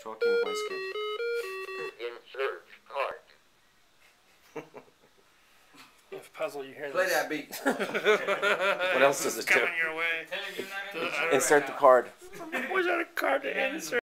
talking whiskey. Insert card. If puzzle, you hear Play this. that beat. What else does it do? Coming your way. Insert the card. Was that a card to insert?